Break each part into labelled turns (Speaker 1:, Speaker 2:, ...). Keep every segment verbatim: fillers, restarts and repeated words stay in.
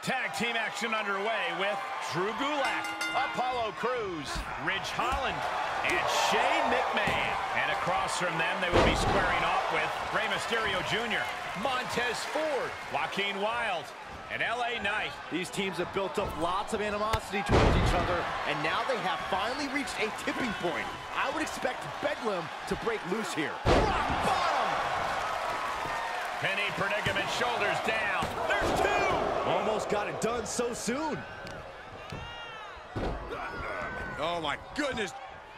Speaker 1: Tag team action underway with Drew Gulak, Apollo Crews, Ridge Holland, and Shane McMahon. And across from them, they will be squaring off with Rey Mysterio Junior, Montez Ford, Joaquin Wilde, and L A Knight.
Speaker 2: These teams have built up lots of animosity towards each other, and now they have finally reached a tipping point. I would expect Bedlam to break loose here. Rock bottom!
Speaker 1: Penny predicament, shoulders down. There's two!
Speaker 2: Almost got it done so soon.
Speaker 3: Oh my goodness.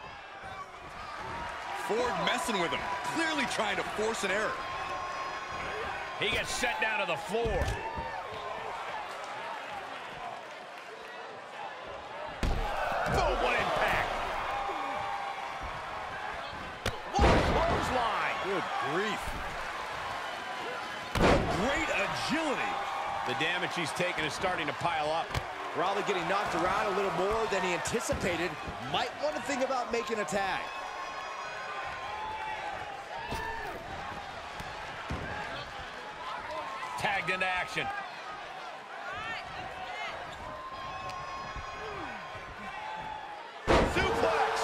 Speaker 3: Ford messing with him, clearly trying to force an error.
Speaker 1: He gets set down to the floor. Boom, what impact. What a clothesline.
Speaker 3: Good grief. Great agility.
Speaker 1: The damage he's taken is starting to pile up.
Speaker 2: Probably getting knocked around a little more than he anticipated. Might want to think about making a tag.
Speaker 1: Tagged into action. Suplex.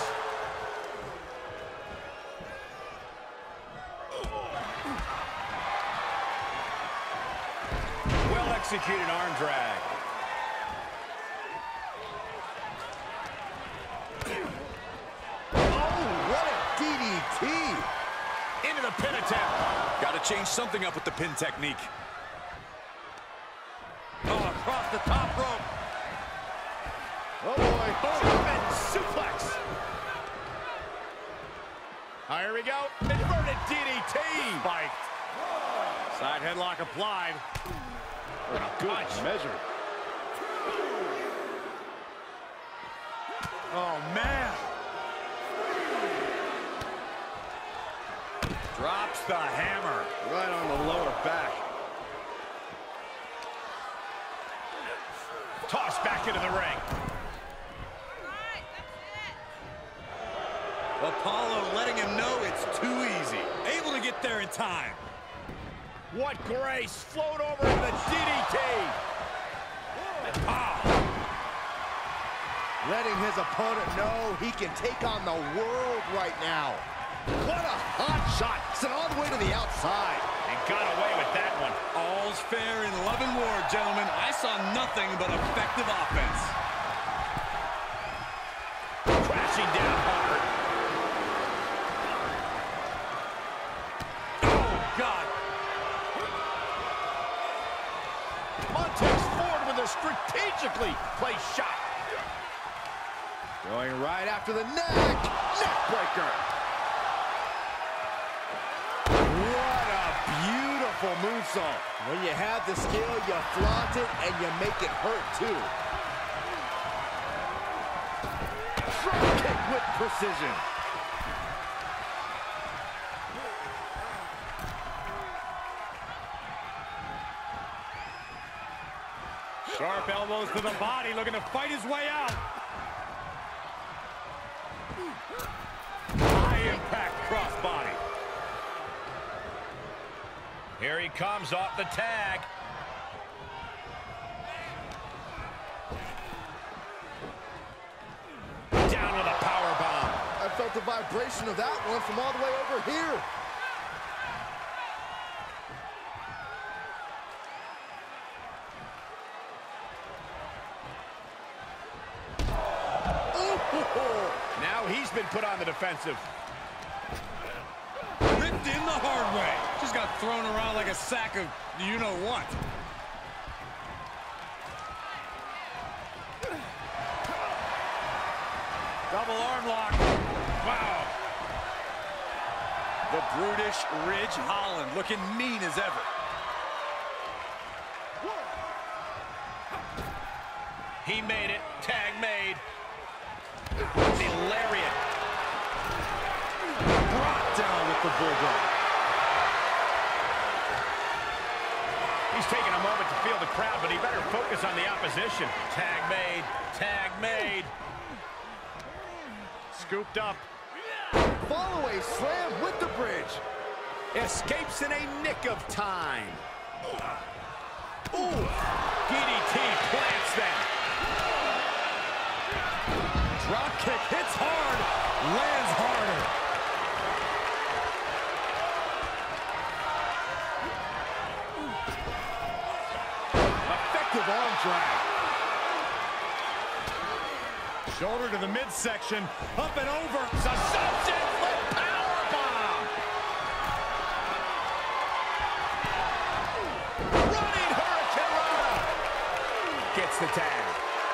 Speaker 1: Well-executed arm drag.
Speaker 2: Oh, what a D D T!
Speaker 1: Into the pin attempt.
Speaker 3: Got to change something up with the pin technique.
Speaker 1: Oh, across the top rope.
Speaker 2: Oh, boy.
Speaker 1: German suplex. Oh, here we go. Inverted D D T. Spiked. Side headlock applied.
Speaker 2: Good measure.
Speaker 1: Oh, man. Drops the hammer.
Speaker 2: Right on the lower back.
Speaker 1: Tossed back into the ring.
Speaker 3: Apollo letting him know it's too easy. Able to get there in time.
Speaker 1: What grace. Float over into the D D T. Oh.
Speaker 2: Letting his opponent know he can take on the world right now. What a hot shot. Sent all the way to the outside.
Speaker 1: And got away with that one.
Speaker 3: All's fair in love and war, gentlemen. I saw nothing but effective offense.
Speaker 1: Crashing down hard. Oh, God. Montez Ford with a strategically placed shot.
Speaker 2: Going right after the neck. Neck breaker. What a beautiful moonsault. When you have the skill, you flaunt it and you make it hurt too. Front kick with precision.
Speaker 1: Sharp elbows to the body, looking to fight his way out. High impact crossbody. Here he comes off the tag. Down with a power bomb.
Speaker 2: I felt the vibration of that one from all the way over here.
Speaker 1: Now he's been put on the defensive.
Speaker 3: Ripped in the hard way. Just got thrown around like a sack of you-know-what.
Speaker 1: Double arm lock. Wow.
Speaker 3: The brutish Ridge Holland looking mean as ever.
Speaker 1: He made it. Tag made. The lariat.
Speaker 2: Brought down with the bulldog.
Speaker 1: He's taking a moment to feel the crowd, but he better focus on the opposition. Tag made. Tag made. Scooped up.
Speaker 2: Follow-away slam with the bridge.
Speaker 1: Escapes in a nick of time. Ooh. D D T
Speaker 2: drag.
Speaker 3: Shoulder to the midsection, up and over.
Speaker 1: It's a subject flip powerbomb. Running Hurricane Rana. Gets the tag.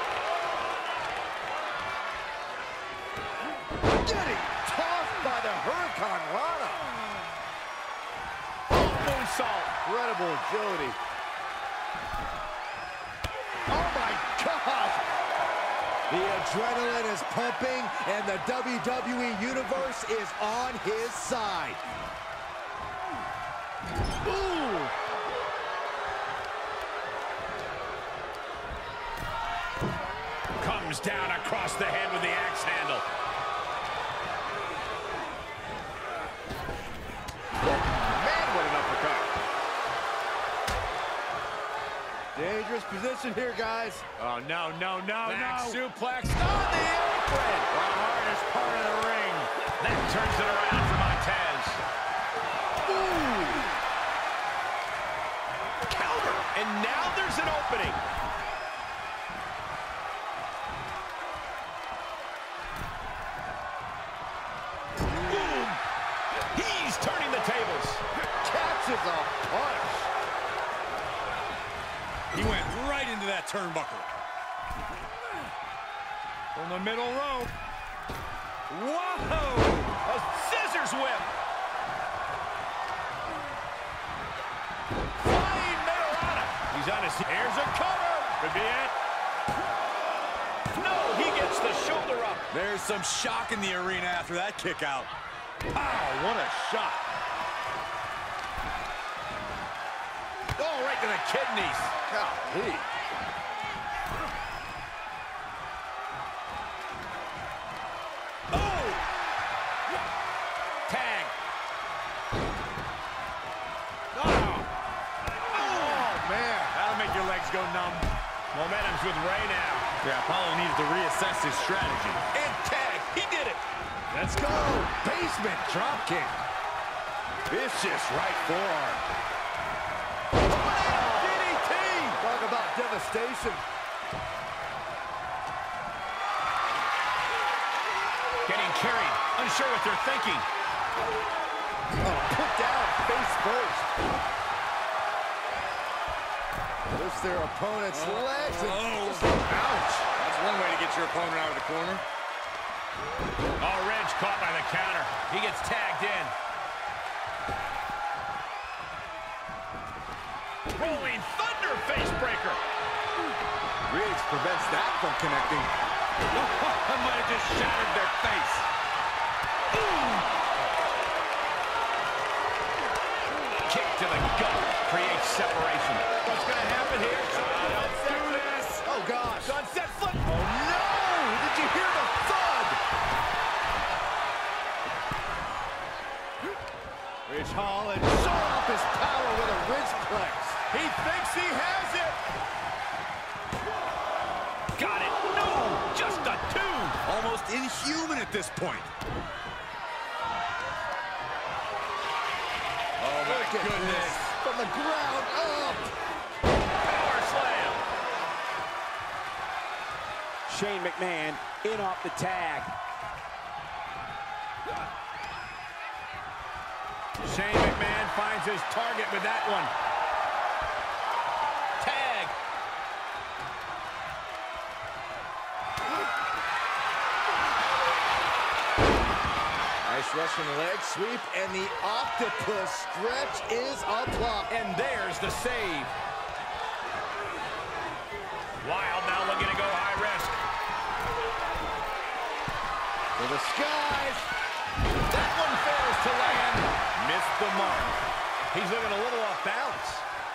Speaker 2: Getting tossed by the Hurricane Rana.
Speaker 1: Oh, moonsault.
Speaker 2: Incredible agility. Oh my gosh! The adrenaline is pumping, and the W W E Universe is on his side. Ooh!
Speaker 1: Comes down across the head with the axe handle.
Speaker 2: Man, what an uppercut. Dangerous position here, guys.
Speaker 1: Oh, no, no, no,
Speaker 2: Back
Speaker 1: no.
Speaker 2: suplex
Speaker 1: on the apron. The hardest part of the ring. That turns it around for Montez.
Speaker 2: Ooh!
Speaker 1: Counter. And now there's an opening. Boom. He's turning the tables.
Speaker 2: Catches a punch.
Speaker 3: He went right into that turnbuckle. From the middle rope.
Speaker 1: Whoa! A scissors whip. Flying Mayorana. He's on his... Here's a cover. Could be it. No, he gets the shoulder up.
Speaker 3: There's some shock in the arena after that kick out.
Speaker 2: Wow, what a shot.
Speaker 1: Oh, right to the kidneys.
Speaker 2: Golly.
Speaker 1: Oh! Tag. Oh!
Speaker 2: Oh, man.
Speaker 3: That'll make your legs go numb.
Speaker 1: Momentum's with Ray now.
Speaker 3: Yeah, Apollo needs to reassess his strategy.
Speaker 1: And tag. He did it.
Speaker 2: Let's go. Basement drop kick. Vicious right forearm.
Speaker 1: D D T.
Speaker 2: Talk about devastation.
Speaker 1: Getting carried. Unsure what they're thinking.
Speaker 2: Oh, put down face first. Lifts their opponent's
Speaker 3: Oh.
Speaker 2: legs and
Speaker 3: Oh.
Speaker 2: just, ouch.
Speaker 3: That's one way to get your opponent out of the corner.
Speaker 1: Oh, Ridge caught by the counter. He gets tagged in. Rolling Thunder face breaker.
Speaker 2: Ridge prevents that from connecting.
Speaker 3: That might have just shattered their face.
Speaker 1: Kick to the gut creates separation. What's going to happen here?
Speaker 2: Let's do this. Oh, gosh.
Speaker 1: Sunset flip.
Speaker 2: Oh, no. Did you hear the thud? Ridge Holland showing off his power with a Ridgeplex.
Speaker 1: He thinks he has it. Got it. No, just a two.
Speaker 3: Almost inhuman at this point. Oh, my
Speaker 2: Look at
Speaker 3: goodness.
Speaker 2: this. From the ground up.
Speaker 1: Power slam.
Speaker 4: Shane McMahon in off the tag.
Speaker 1: Shane McMahon finds his target with that one. Tag.
Speaker 2: Nice Russian leg sweep, and the octopus stretch is applied.
Speaker 1: And there's the save. Wild now looking to go high risk.
Speaker 2: To the skies.
Speaker 1: That one fails to land. Missed the mark. He's looking a little off balance.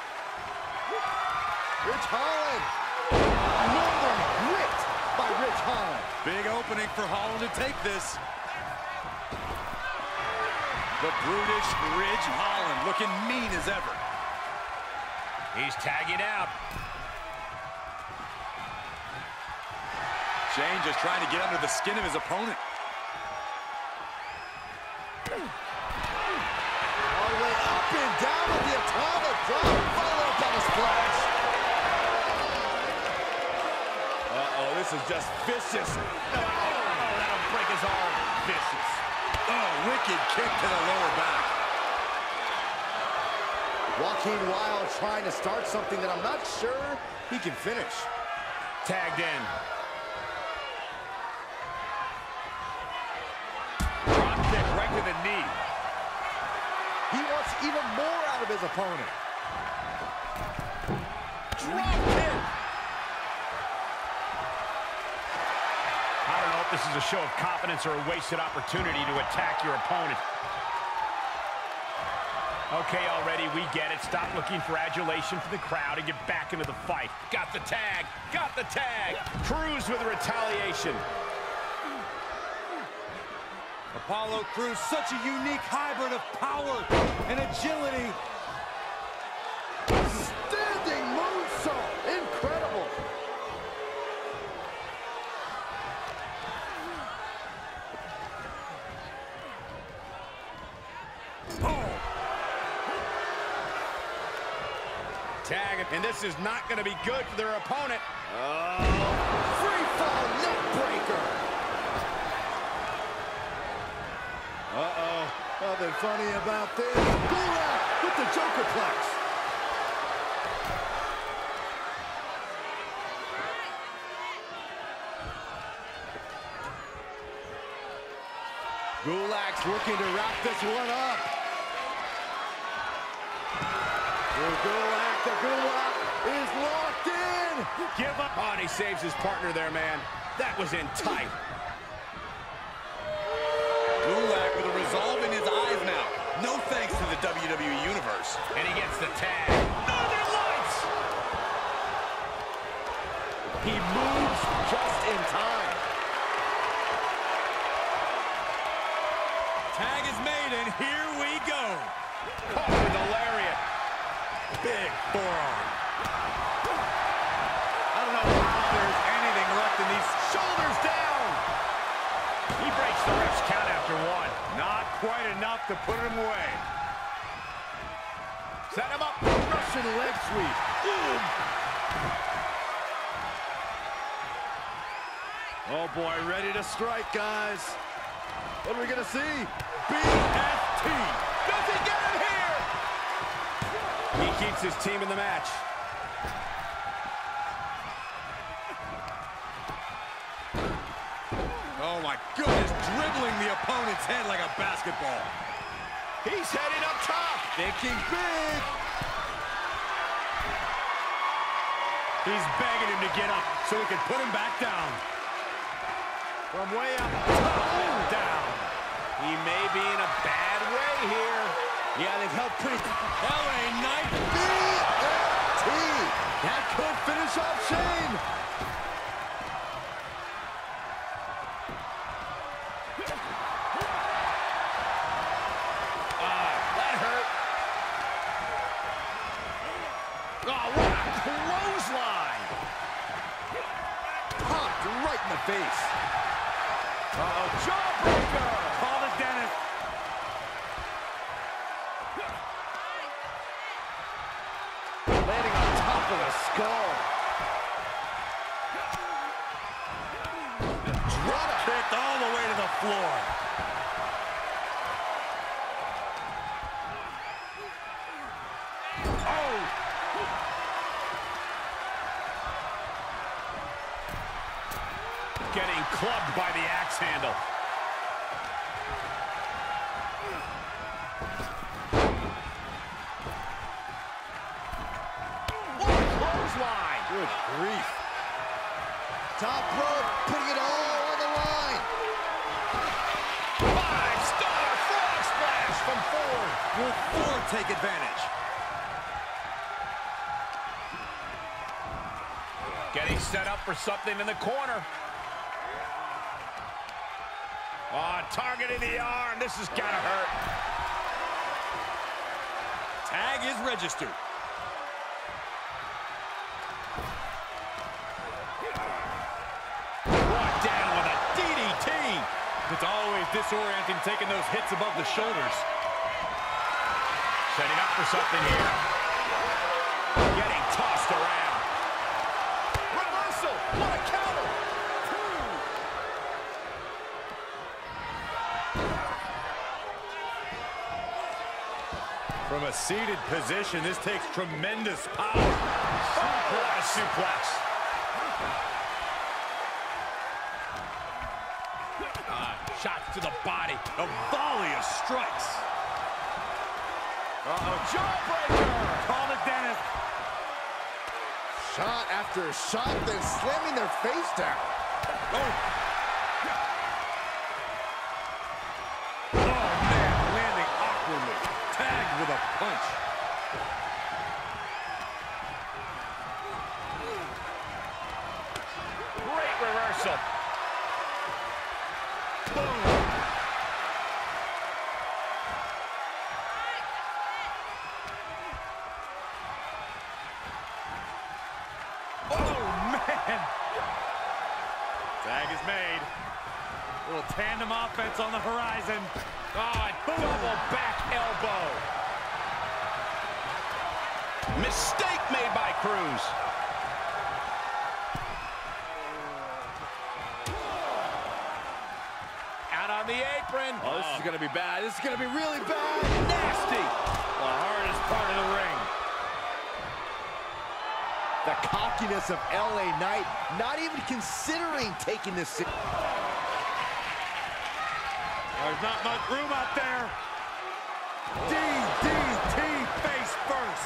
Speaker 2: Ridge Holland. Northern grit by Ridge Holland.
Speaker 3: Big opening for Holland to take this. The brutish Ridge Holland looking mean as ever.
Speaker 1: He's tagging out.
Speaker 3: Shane just trying to get under the skin of his opponent.
Speaker 2: All the way up and down with the atomic drop, followed by the splash.
Speaker 3: This is just vicious.
Speaker 1: Oh, that'll break his arm. Vicious.
Speaker 3: Oh, wicked kick to the lower back.
Speaker 2: Joaquin Wilde trying to start something that I'm not sure he can finish.
Speaker 1: Tagged in. Drop kick right to the knee.
Speaker 2: He wants even more out of his opponent. Drop kick.
Speaker 1: I don't know if this is a show of confidence or a wasted opportunity to attack your opponent. Okay, already, we get it. Stop looking for adulation from the crowd and get back into the fight. Got the tag. Got the tag. Crews with a retaliation.
Speaker 3: Apollo Crews, such a unique hybrid of power and agility.
Speaker 2: Standing moonsault. Incredible.
Speaker 3: Oh.
Speaker 1: Tag, and this is not going to be good for their opponent.
Speaker 2: Oh, free fall neck breaker. Uh-oh, nothing funny about this. Gulak with the Jokerplex. Gulak's looking to wrap this one up. The Gulak, the Gulak is locked in.
Speaker 1: Give up. Oh, and he saves his partner there, man. That was in tight.
Speaker 3: Gulak with a resolve in his eyes now. No thanks to the W W E Universe.
Speaker 1: And he gets the tag. Northern Lights!
Speaker 2: He moves just in time.
Speaker 3: Tag is made, and here we go.
Speaker 1: Caught with a lariat.
Speaker 3: Big forearm. I don't know how there's anything left in these.
Speaker 1: Shoulders down. He breaks the ref's count after one.
Speaker 3: Not quite enough to put him away.
Speaker 1: Set him up.
Speaker 2: Russian leg sweep. Boom. Oh boy, ready to strike, guys. What are we gonna see? B F T.
Speaker 1: Does he get him here? He keeps his team in the match.
Speaker 3: Oh my goodness, dribbling the opponent's head like a basketball.
Speaker 1: He's heading up top.
Speaker 2: Thinking big.
Speaker 3: He's begging him to get up so he can put him back down.
Speaker 1: From way up top, down. He may be in a bad way here.
Speaker 2: Yeah, they've held pretty.
Speaker 3: L A Knight.
Speaker 2: B F T. That could finish off Shane.
Speaker 1: Ah, that hurt. Oh, what a clothesline.
Speaker 2: Popped right in the face.
Speaker 1: Uh-oh, jawbreaker.
Speaker 3: Call it Dennis.
Speaker 2: Landing on top of the skull.
Speaker 3: Drop kicked all the way to the floor.
Speaker 1: Oh. Getting clubbed by the axe handle. What a clothesline.
Speaker 2: Good grief. Top rope, putting it all on the line.
Speaker 1: Five-star frog splash from Ford.
Speaker 3: Will Ford take advantage?
Speaker 1: Getting set up for something in the corner. Oh, targeting the arm. This has got to hurt.
Speaker 3: Tag is registered.
Speaker 1: Brought down with a D D T.
Speaker 3: It's always disorienting taking those hits above the shoulders.
Speaker 1: Setting up for something here. Getting tossed around. Reversal. What a counter.
Speaker 3: seated position. This takes tremendous power.
Speaker 1: Oh, what a suplex.
Speaker 3: Uh, shots to the body. A volley of strikes.
Speaker 2: Uh-oh, jawbreaker!
Speaker 3: Call it, Dennis.
Speaker 2: Shot after shot, then slamming their face down.
Speaker 3: Oh. Oh, man, landing awkwardly. Tagged with a punch.
Speaker 1: Great reversal.
Speaker 3: Boom. Tag is made. Little tandem offense on the horizon.
Speaker 1: Oh, a double back elbow. Mistake made by Cruz. Out on the apron.
Speaker 2: Oh, this is going to be bad. This is going to be really bad.
Speaker 1: Nasty. The hardest part of the ring.
Speaker 2: The cockiness of L A Knight, not even considering taking this.
Speaker 3: There's not much room out there. D D T face first.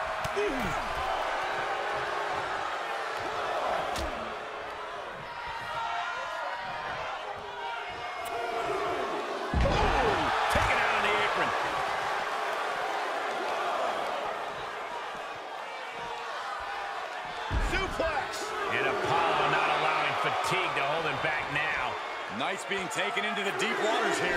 Speaker 1: Oh, taken out on the apron. Suplex. And Apollo not allowing fatigue to hold him back now.
Speaker 3: Knight's being taken into the deep waters here.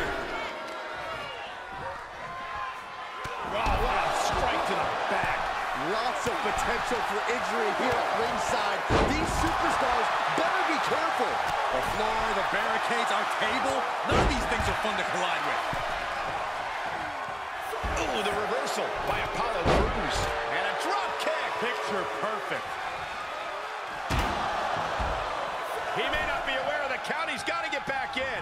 Speaker 1: Oh, what a strike to the back.
Speaker 2: Lots of potential for injury here at ringside. These superstars better be careful.
Speaker 3: The floor, the barricades, our table, none of these things are fun to collide with.
Speaker 1: Ooh, the reversal by Apollo Crews. And a drop kick.
Speaker 3: Picture perfect.
Speaker 1: He may not be aware of the count. He's got to get back in.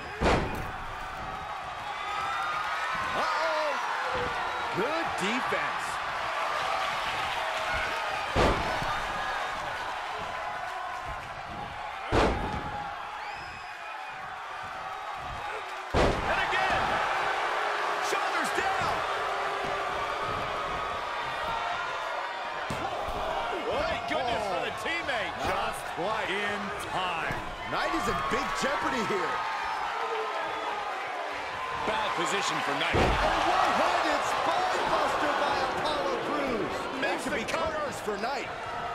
Speaker 2: Uh-oh. Good defense.
Speaker 1: And again. Shoulders down. Thank goodness for the teammate.
Speaker 3: Just
Speaker 2: What?
Speaker 3: in time.
Speaker 2: Knight is in big jeopardy here.
Speaker 3: Bad position for Knight.
Speaker 2: A one-handed spine buster by Apollo Crews.
Speaker 1: Makes
Speaker 2: That
Speaker 1: the
Speaker 2: could be
Speaker 1: cover.
Speaker 2: counters for Knight.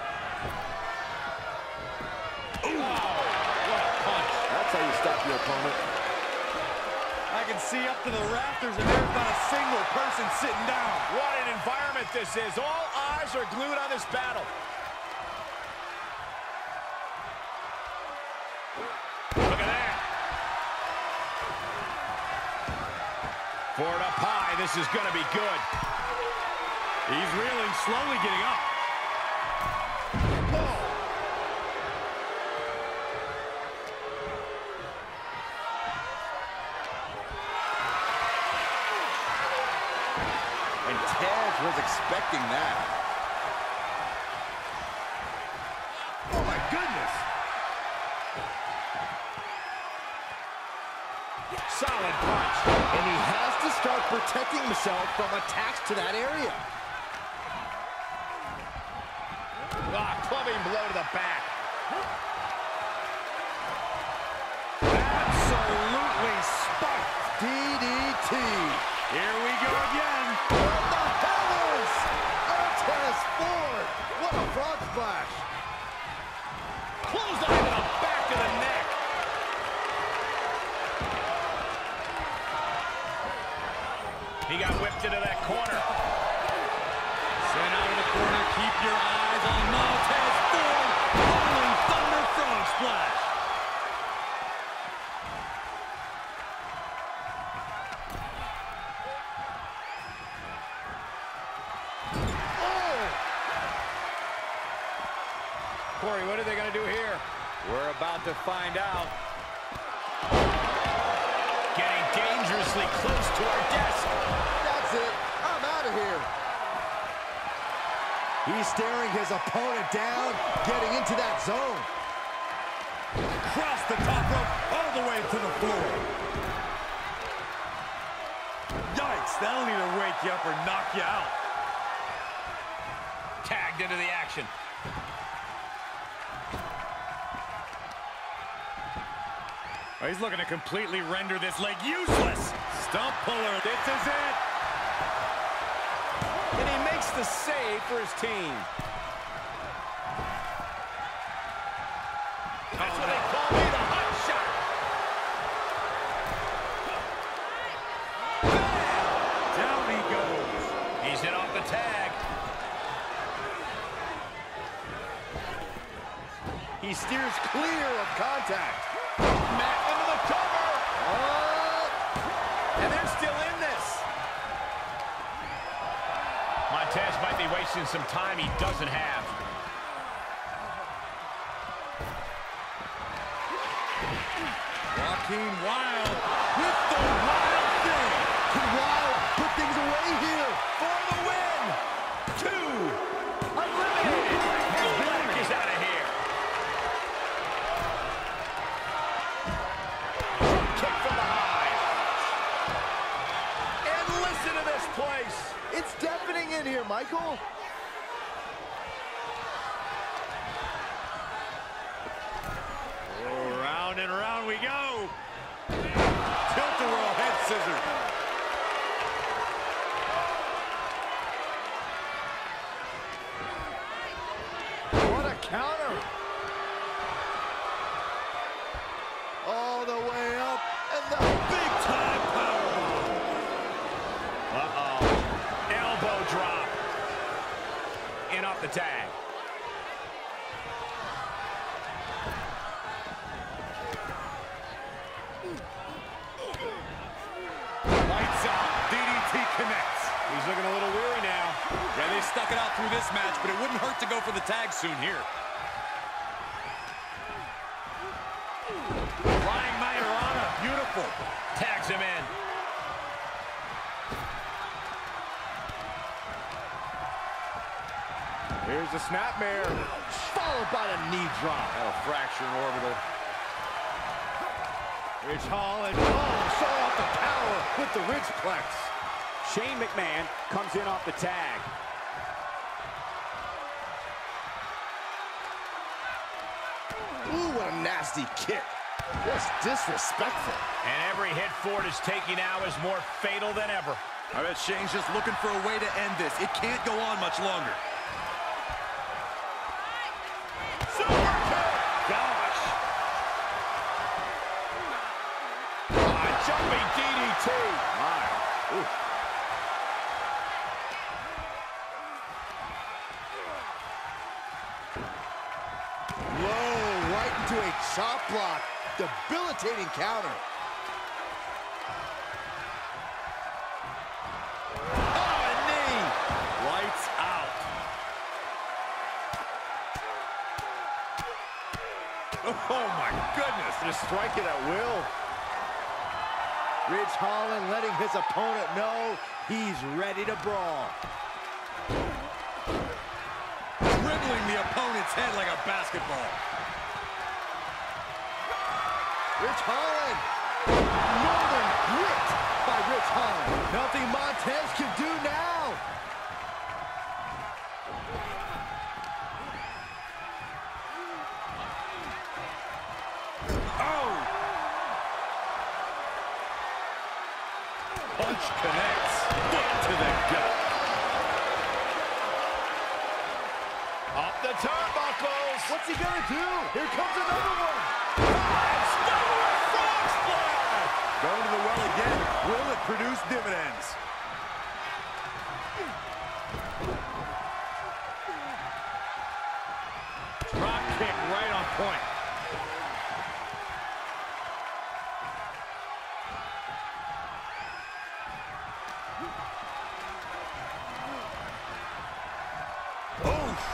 Speaker 3: What a punch.
Speaker 2: That's how you stop your opponent.
Speaker 3: I can see up to the rafters, and there's not a single person sitting down.
Speaker 1: What an environment this is. All eyes are glued on this battle. Look at that. Forward up high. This is going to be good.
Speaker 3: He's reeling, slowly getting up.
Speaker 2: And Taz was expecting that. Oh, my goodness.
Speaker 1: Solid punch.
Speaker 2: And he has to start protecting himself from attacks to that area.
Speaker 1: Ah, clubbing blow to the back.
Speaker 3: Absolutely spiked.
Speaker 2: D D T.
Speaker 3: Here we go again.
Speaker 2: From the heavens. Montez Ford. What a frog splash.
Speaker 1: Close eye to the back of the neck. He got whipped into that corner.
Speaker 3: Sent out of the corner. Keep your eyes on Montez Ford. Rolling Thunder frog splash.
Speaker 1: Corey, what are they going to do here?
Speaker 3: We're about to find out.
Speaker 1: Getting dangerously close to our desk.
Speaker 2: That's it. I'm out of here. He's staring his opponent down, getting into that zone.
Speaker 3: Cross the top rope all the way to the floor. Yikes, that'll either wake you up or knock you out.
Speaker 1: Tagged into the action.
Speaker 3: Oh, he's looking to completely render this leg useless. Stump puller, this is it.
Speaker 4: And he makes the save for his team.
Speaker 1: That's what they call me, the hot shot.
Speaker 3: Down he goes.
Speaker 1: He's in off the tag.
Speaker 2: He steers clear of contact.
Speaker 1: Matt into the cover.
Speaker 2: Oh! And they're still in this.
Speaker 1: Montez might be wasting some time he doesn't have.
Speaker 3: Joaquin Wilde with the wild thing.
Speaker 2: Can Wilde put things away here?
Speaker 1: For the win. Two. Eliminated. Gulak is out of here. Kick from behind. And listen to this place.
Speaker 2: It's deafening in here, Michael.
Speaker 3: Oh, round and round we go. Tilt-a-whirl head scissors.
Speaker 2: What a counter. All the way up. And the
Speaker 3: Big time powerbomb.
Speaker 1: Uh-oh. Elbow drop. In off the tag.
Speaker 3: Lights out. D D T connects.
Speaker 4: He's looking a little weary now.
Speaker 3: Yeah, they stuck it out through this match, but it wouldn't hurt to go for the tag soon here. Flying Mayorana, beautiful.
Speaker 1: Tags him in.
Speaker 2: Here's the snapmare, followed by the knee drop.
Speaker 3: That'll fracture an orbital.
Speaker 2: Ridge Holland, oh, saw off the power with the Ridgeplex.
Speaker 4: Shane McMahon comes in off the tag.
Speaker 2: Ooh, what a nasty kick. Just disrespectful.
Speaker 1: And every hit Ford is taking now is more fatal than ever.
Speaker 3: I bet Shane's just looking for a way to end this. It can't go on much longer.
Speaker 1: Super kick! Gosh! A jumping D D T!
Speaker 2: My. Ooh. Low, right into a chop block. Debilitating counter.
Speaker 1: Oh, a knee!
Speaker 3: Lights out. Oh, my goodness.
Speaker 2: Just strike it at will. Ridge Holland letting his opponent know he's ready to brawl.
Speaker 3: Dribbling the opponent's head like a basketball.
Speaker 2: Ridge Holland. Northern grit by Ridge Holland. Nothing Montez can do now.
Speaker 3: Oh! Punch connects. Foot to the gut.
Speaker 1: Up the turnbuckles!
Speaker 2: What's he gonna do? Here comes another one.
Speaker 3: Going to the well again. Will it produce dividends? Drop kick right on point. Oof.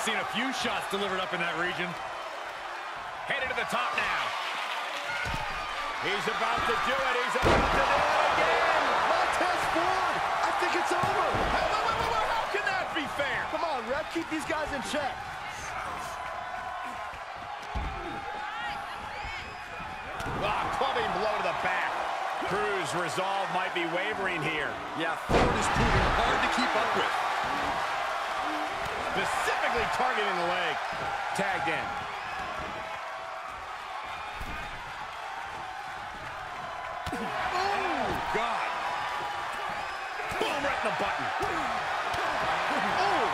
Speaker 3: seen a few shots delivered up in that region.
Speaker 1: Headed to the top now. He's about to do it. He's about to do it again.
Speaker 2: Montez Ford. I think it's over.
Speaker 1: Hey, wait, wait, wait, wait. How can that be fair?
Speaker 2: Come on, ref. Keep these guys in check.
Speaker 1: Ah, clubbing blow to the back. Cruz' resolve might be wavering here.
Speaker 3: Yeah, Ford is proving hard to keep up with.
Speaker 1: Specifically targeting the leg. Tagged in.
Speaker 3: Oh, God.
Speaker 1: Boom, right in the button.
Speaker 2: Oh!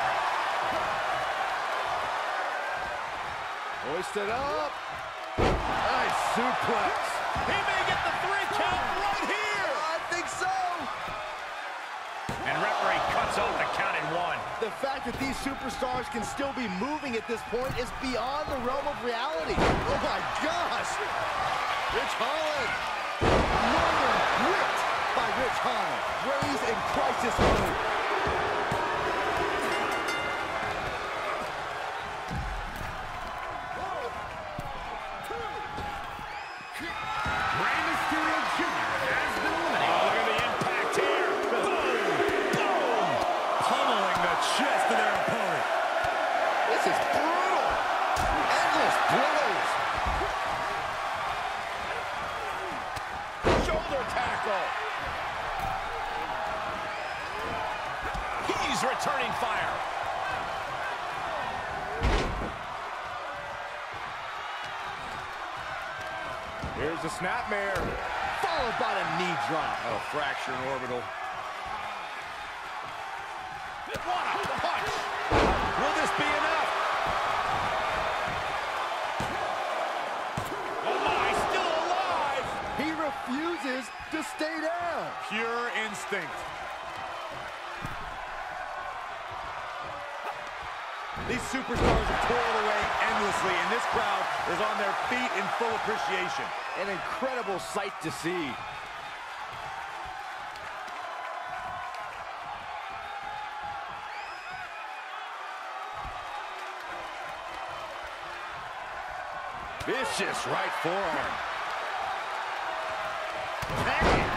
Speaker 2: Hoisted up. Nice suplex.
Speaker 1: He may get the three count right here.
Speaker 2: I think so.
Speaker 1: And referee cuts off the count in one.
Speaker 2: The fact that these superstars can still be moving at this point is beyond the realm of reality. Oh my gosh! Ridge Holland! Northern whipped by Ridge Holland. Raised in crisis mode.
Speaker 3: Rey Mysterio Junior has been eliminated.
Speaker 1: Oh, look at the impact here. Boom! Boom!
Speaker 3: Pummeling the chest of their opponent.
Speaker 2: This is brutal. Endless blows.
Speaker 1: Shoulder tackle. He's returning fire.
Speaker 2: Here's the snapmare. Followed by the knee drop.
Speaker 3: Oh, fracture in orbital.
Speaker 1: What a punch! Will this be enough? Oh my, still alive!
Speaker 2: He refuses to stay down.
Speaker 3: Pure instinct. These superstars are toiled away endlessly, and this crowd is on their feet in full appreciation.
Speaker 2: An incredible sight to see. Vicious right forearm. Bang!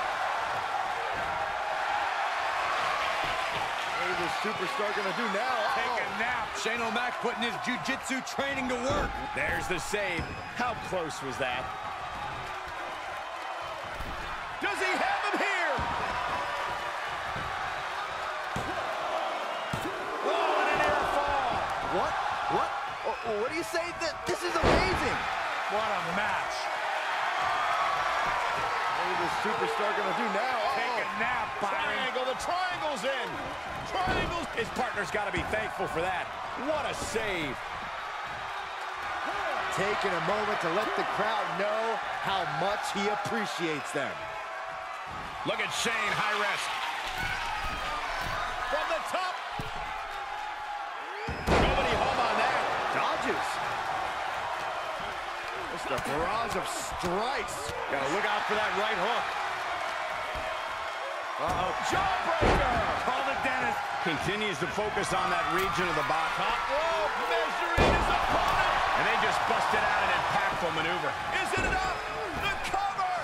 Speaker 2: What is this superstar gonna do now?
Speaker 3: Take
Speaker 2: Oh.
Speaker 3: a nap. Shane O'Mac putting his jiu-jitsu training to work.
Speaker 1: There's the save. How close was that? Does he have him here? Oh, and an air fall.
Speaker 2: What? What? Oh, what do you say? That this is amazing.
Speaker 3: What a match.
Speaker 2: What is this superstar gonna do now?
Speaker 3: Take a
Speaker 2: Oh.
Speaker 3: nap, Byron.
Speaker 1: Triangle, the triangle's in. Triangles. His partner's got to be thankful for that. What a save.
Speaker 2: Taking a moment to let the crowd know how much he appreciates them.
Speaker 1: Look at Shane, high rest. From the top. Nobody home on that.
Speaker 2: Dodges. Just a barrage of strikes.
Speaker 3: Gotta look out for that right hook.
Speaker 1: Uh-oh. Jawbreaker.
Speaker 3: Call the dentist.
Speaker 1: Continues to focus on that region of the bottom. Top rope, measuring his opponent. And they just busted out an impactful maneuver. Is it enough? The cover.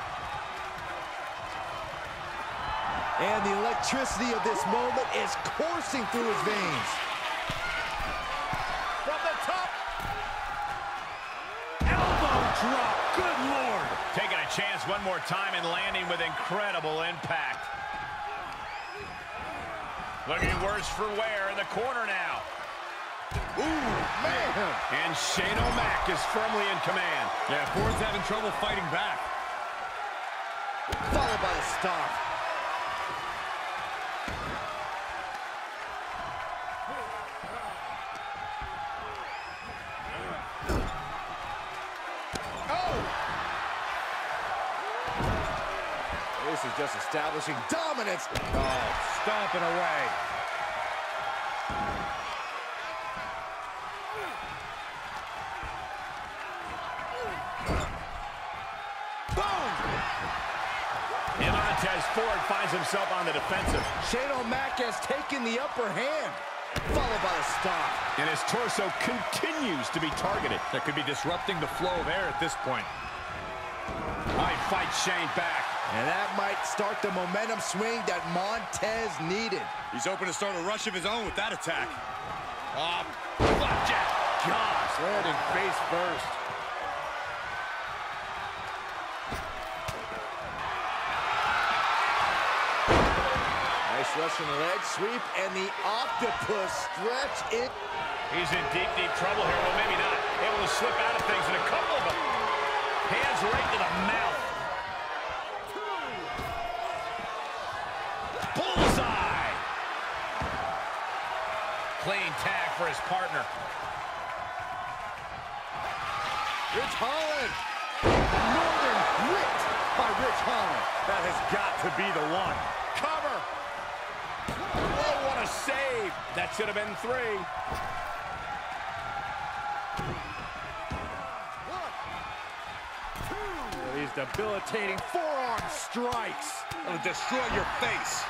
Speaker 2: And the electricity of this moment is coursing through his veins.
Speaker 1: From the top.
Speaker 3: Elbow drop. Good Lord.
Speaker 1: Taking a chance one more time and landing with incredible impact. Looking worse for wear in the corner now.
Speaker 2: Ooh, man.
Speaker 1: And Shane O'Mac is firmly in command.
Speaker 3: Yeah, Ford's having trouble fighting back.
Speaker 2: Followed by a stop. This is just establishing dominance.
Speaker 3: Oh, stomping away.
Speaker 1: Boom! And Montez Ford finds himself on the defensive.
Speaker 2: Shane O'Mac has taken the upper hand. followed by a stop.
Speaker 1: And his torso continues to be targeted.
Speaker 3: That could be disrupting the flow of air at this point.
Speaker 1: All right, fight Shane back.
Speaker 2: And that might start the momentum swing that Montez needed.
Speaker 3: He's open to start a rush of his own with that attack.
Speaker 1: Oh, flapjack.
Speaker 4: Gosh, landing face first.
Speaker 2: Nice Russian leg sweep and the octopus stretch. It.
Speaker 1: He's in deep, deep trouble here. Well, maybe not. Able to slip out of things, and a couple of them. Hands right to the mouth. Bullseye. Clean tag for his partner.
Speaker 2: Rich Holland. Northern whipped by Rich Holland.
Speaker 4: That has got to be the one.
Speaker 1: Cover.
Speaker 4: Oh, what a save. That should have been three.
Speaker 2: One, two.
Speaker 4: These debilitating forearm strikes.
Speaker 3: It'll destroy your face.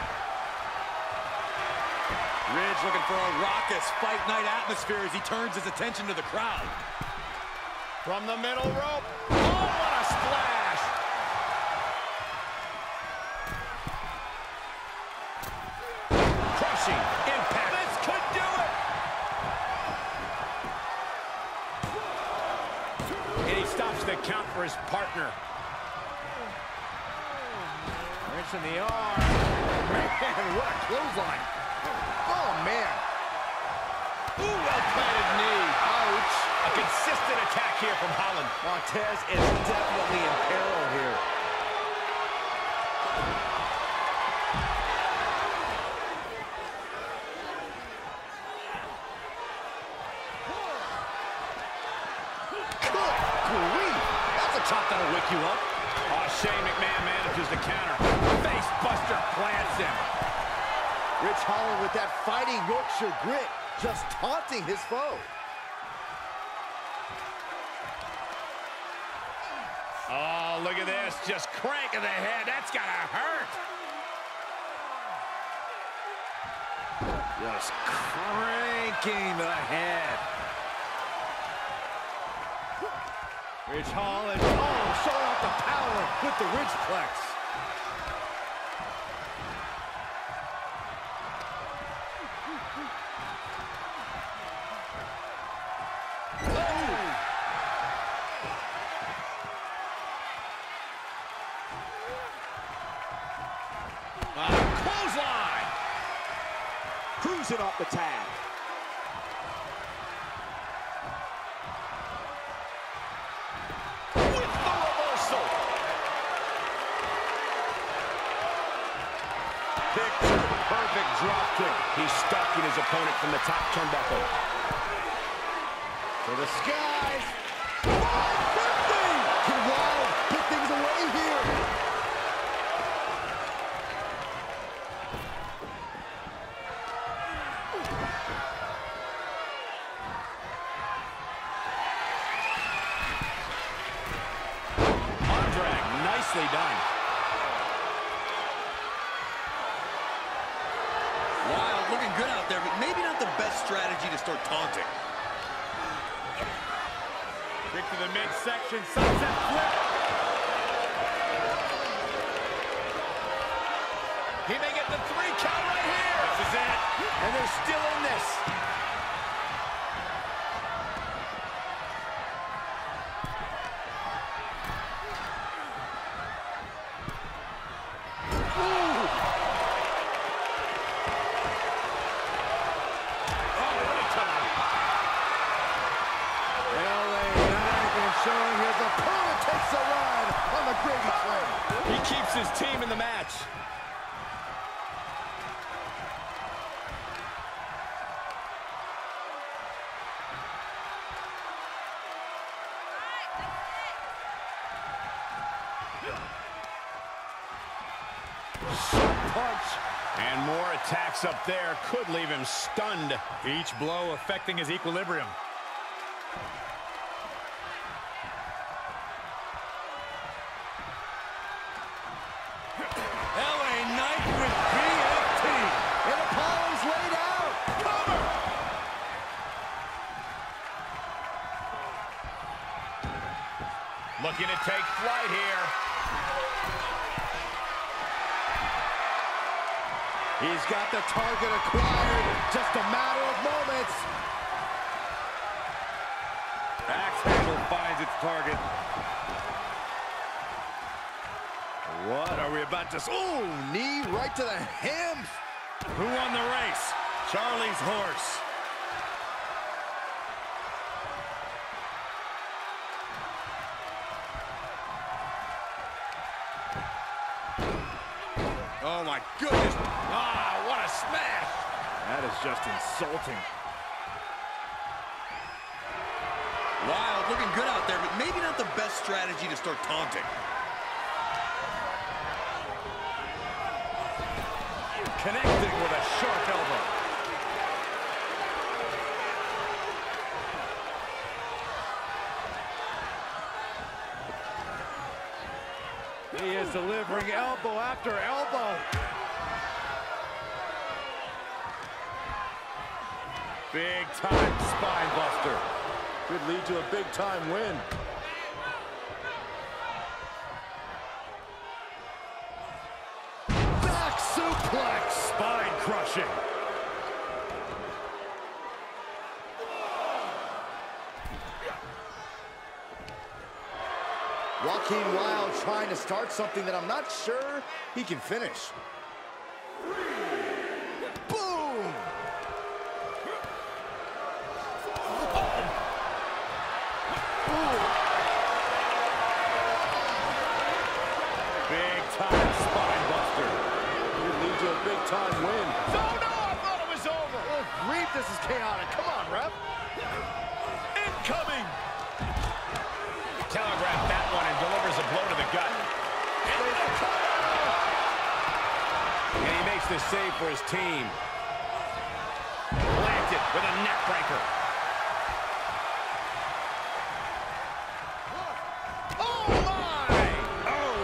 Speaker 3: Ridge looking for a raucous fight night atmosphere as he turns his attention to the crowd.
Speaker 1: From the middle rope. Oh, what a splash. Crushing impact. This could do it. And he stops the count for his partner.
Speaker 4: Wrench in the arm. Man, what a clothesline.
Speaker 2: Oh, man.
Speaker 1: Ooh, well-planted knee. Ouch. A consistent attack here from Holland.
Speaker 2: Montez is definitely in peril here. Good grief. That's a chop that'll wake you up.
Speaker 1: Oh, Shane McMahon manages the counter. Face buster plants him.
Speaker 2: Rich Holland with that fighting Yorkshire grit, just taunting his foe.
Speaker 1: Oh, look at this. Just cranking the head. That's gotta hurt.
Speaker 4: Just cranking the head. Rich Holland, oh, showing off the power with the Ridgeplex.
Speaker 1: Clothesline.
Speaker 4: Cruising off the tag.
Speaker 1: With the reversal.
Speaker 4: Picture perfect drop kick.
Speaker 1: He's stalking his opponent from the top turnbuckle.
Speaker 2: To the skies. five fifty! Can Wild put things away here?
Speaker 1: Arm drag, nicely done.
Speaker 3: Wild looking good out there, but maybe not the best strategy to start taunting.
Speaker 4: Kick to the midsection, sunset flip.
Speaker 1: He may get the three count right here.
Speaker 4: This is it.
Speaker 2: And they're still in this. Showing his opponent takes a ride on the gravy train.
Speaker 4: He keeps his team in the match.
Speaker 2: Sharp punch.
Speaker 1: And more attacks up there could leave him stunned.
Speaker 3: Each blow affecting his equilibrium.
Speaker 2: L A Knight with B F T. And Apollo's laid out.
Speaker 1: Looking to take flight here.
Speaker 2: He's got the target acquired. Just a matter of moments.
Speaker 4: Axe handle finds its target. What are we about to...
Speaker 2: Ooh, knee right to the hams.
Speaker 4: Who won the race? Charlie's horse. Oh, my goodness. Ah, what a smash. That is just insulting.
Speaker 3: Wild looking good out there, but maybe not the best strategy to start taunting.
Speaker 4: Connecting with a sharp elbow. He is delivering elbow after elbow. Big time spine buster. Could lead to a big time win.
Speaker 2: Back suplex.
Speaker 4: Spine crushing.
Speaker 2: Joaquin Wilde trying to start something that I'm not sure he can finish. Boom!
Speaker 4: Big time spine buster. Could lead to a big time win.
Speaker 1: Oh, no, I thought it was over.
Speaker 2: Oh, grief, this is chaotic. Come on, ref.
Speaker 1: Incoming. Telegraph that one and delivers a blow to the gut.
Speaker 4: And he makes the save for his team.
Speaker 1: Planted with a neck breaker.
Speaker 2: Oh, my!
Speaker 4: Oh!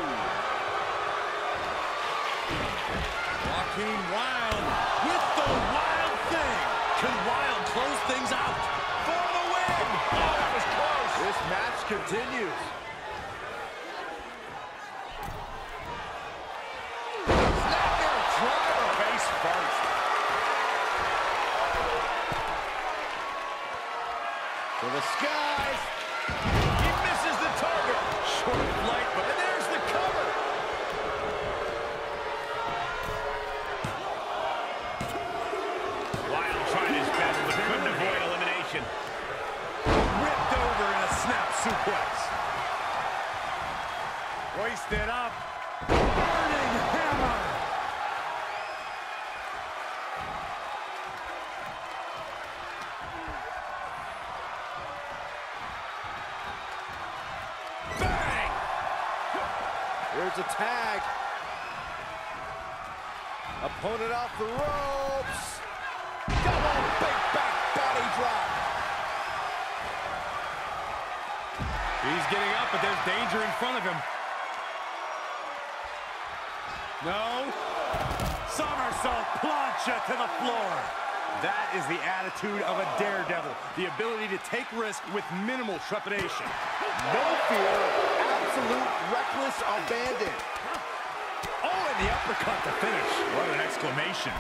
Speaker 4: Joaquin Wilde with the wild thing.
Speaker 3: Can Wild close things out?
Speaker 1: For the win. Oh, that was close.
Speaker 2: This match continues. Snapmare driver.
Speaker 4: Face first.
Speaker 2: To the skies.
Speaker 1: He misses the target.
Speaker 4: Short flight, but
Speaker 1: And there's the cover. Wild tried his best, but couldn't avoid elimination.
Speaker 4: ripped over in a snap suplex. Hoisted up. Burning hammer.
Speaker 1: Bang!
Speaker 2: Here's a tag. Opponent off the ropes. Double big back body drop.
Speaker 4: He's getting up, but there's danger in front of him. No. Somersault plancha to the floor. That is the attitude of a daredevil. The ability to take risk with minimal trepidation.
Speaker 2: No fear. Absolute reckless abandon.
Speaker 4: Oh, and the uppercut to finish. What an exclamation.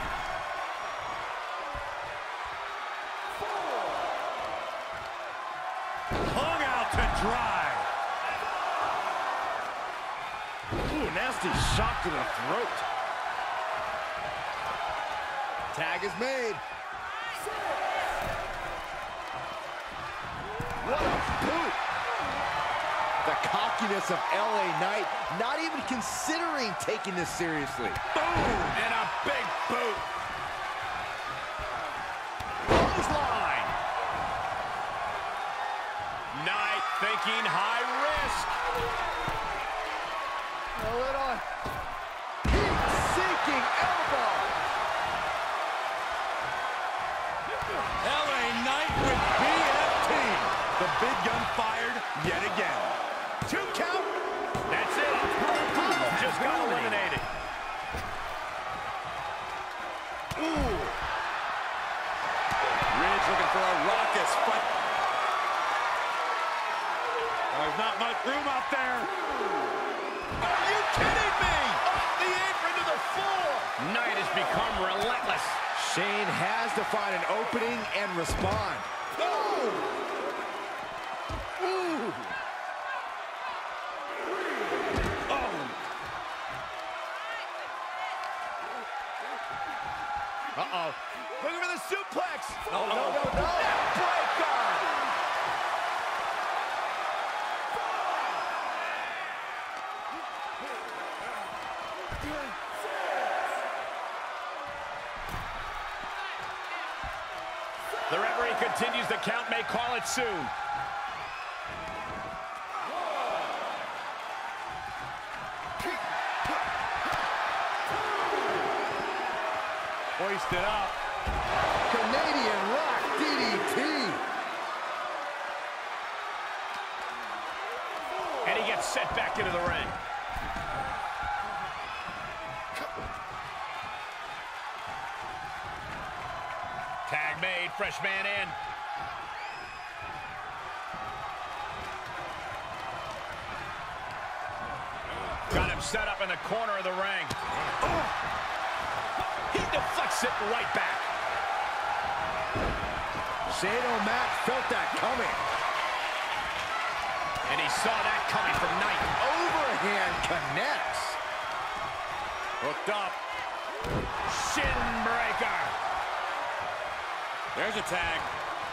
Speaker 4: Hung out to dry. Ooh, nasty shot to the throat.
Speaker 2: Tag is made. What a boot. The cockiness of L A Knight, not even considering taking this seriously.
Speaker 1: Boom! And a big boot. Clothesline. Knight thinking high risk.
Speaker 2: A little heat-seeking elbow.
Speaker 4: L A Knight with B F T. The big gun fired yet again.
Speaker 1: Two count. That's it. Just got eliminated.
Speaker 2: Ooh.
Speaker 4: Ridge looking for a raucous fight. There's not much Room out there.
Speaker 1: Are you kidding me? Off the apron to the floor. Knight has become relentless.
Speaker 2: Shane has to find an opening and respond. Oh! Ooh!
Speaker 4: Oh!
Speaker 2: Uh-oh.
Speaker 1: Looking for the suplex.
Speaker 2: Oh, no, no, no.
Speaker 1: Neckbreaker. The referee continues the count, may call it soon.
Speaker 4: Hoisted up.
Speaker 2: Canadian Rock D D T.
Speaker 1: And he gets set back into the ring. Tag made, fresh man in. Got him set up in the corner of the ring. Oh! He deflects it right back.
Speaker 2: Shane O'Mac felt that coming.
Speaker 1: And he saw that coming from Knight.
Speaker 2: Overhand connects.
Speaker 4: Hooked up.
Speaker 1: Shin breaker.
Speaker 4: There's a tag.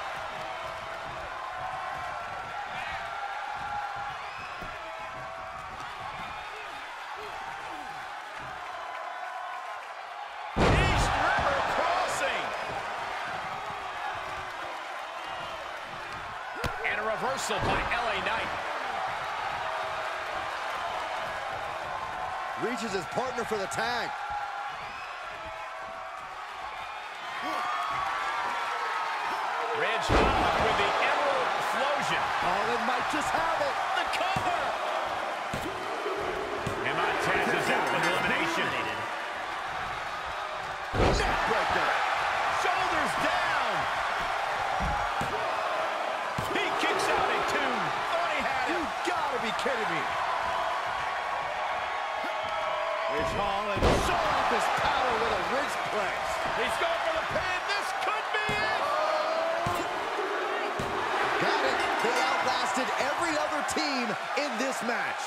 Speaker 1: East River crossing. And a reversal by L A Knight.
Speaker 2: Reaches his partner for the tag.
Speaker 1: Ridge Holland with the Emerald Explosion.
Speaker 2: Holland might just have it.
Speaker 1: The cover. And Montez is out with elimination.
Speaker 2: Neckbreaker.
Speaker 1: Shoulders down. He kicks out at two. Thought he had
Speaker 2: You
Speaker 1: it.
Speaker 2: gotta be kidding me.
Speaker 4: Ridge Holland.
Speaker 2: Show off his power with a Ridge Plex.
Speaker 1: He's going for the pin. This could be it.
Speaker 2: Got it. They outlasted every other team in this match.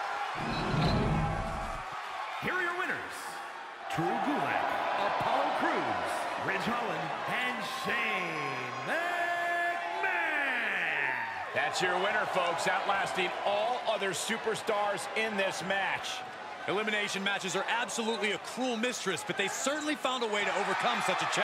Speaker 5: Here are your winners. Drew Gulak, Apollo Crews, Ridge Holland, and Shane McMahon.
Speaker 1: That's your winner, folks, outlasting all other superstars in this match.
Speaker 3: Elimination matches are absolutely a cruel mistress, but they certainly found a way to overcome such a challenge.